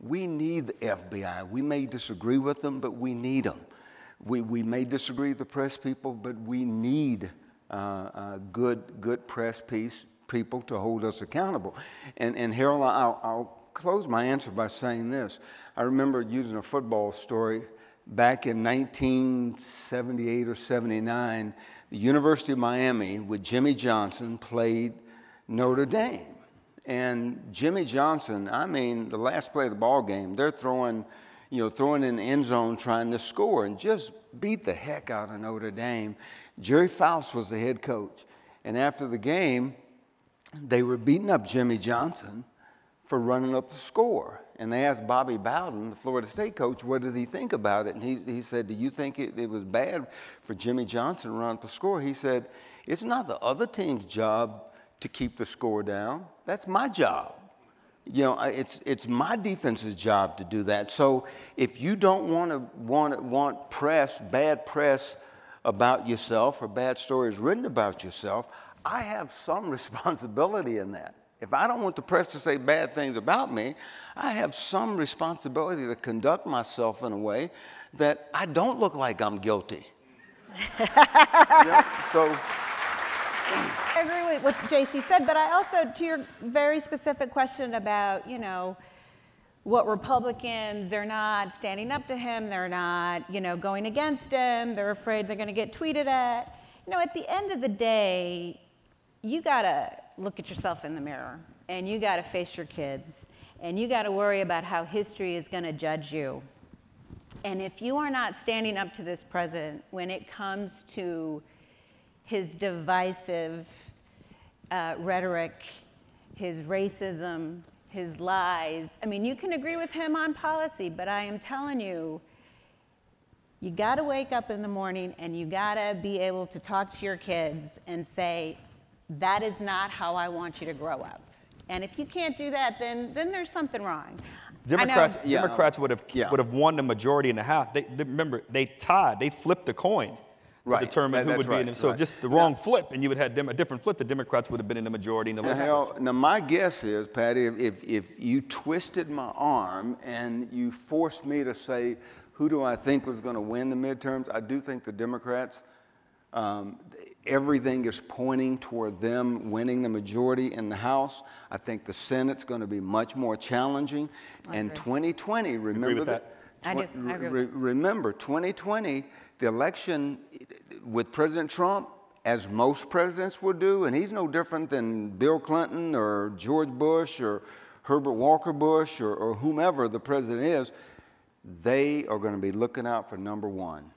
We need the FBI. We may disagree with them, but we need them. We may disagree with the press people, but we need good press people to hold us accountable. And Harold, I'll close my answer by saying this. I remember using a football story back in 1978 or 79. The University of Miami with Jimmy Johnson played Notre Dame. And Jimmy Johnson, I mean, the last play of the ball game, they're throwing in the end zone trying to score and just beat the heck out of Notre Dame. Jerry Faust was the head coach. And after the game, they were beating up Jimmy Johnson for running up the score. And they asked Bobby Bowden, the Florida State coach, what did he think about it? And he said, do you think it was bad for Jimmy Johnson to run up the score? He said, it's not the other team's job to keep the score down. That's my job. You know, it's my defense's job to do that. So if you don't want bad press about yourself or bad stories written about yourself, I have some responsibility in that. If I don't want the press to say bad things about me, I have some responsibility to conduct myself in a way that I don't look like I'm guilty. So. I agree with what JC said, but I also, to your very specific question about, you know, what Republicans, they're not standing up to him, they're not, you know, going against him, they're afraid they're going to get tweeted at. You know, at the end of the day, you got to look at yourself in the mirror, and you got to face your kids, and you got to worry about how history is going to judge you. And if you are not standing up to this president when it comes to his divisive rhetoric, his racism, his lies, I mean, you can agree with him on policy, but I am telling you, you got to wake up in the morning and you got to be able to talk to your kids and say, that is not how I want you to grow up. And if you can't do that, then there's something wrong. Democrats would have won the majority in the House. Remember, they tied. They flipped a coin to determine who would be in it. So just the wrong flip, and you would have a different flip. The Democrats would have been in the majority in the legislature. Now, my guess is, Patty, if you twisted my arm and you forced me to say, who do I think was going to win the midterms, I do think the Democrats, everything is pointing toward them winning the majority in the House. I think the Senate's going to be much more challenging. And 2020, remember that? I do. I agree with that. Remember, 2020, the election with President Trump, as most presidents would do, and he's no different than Bill Clinton or George Bush or Herbert Walker Bush or whomever the president is, they are going to be looking out for number one.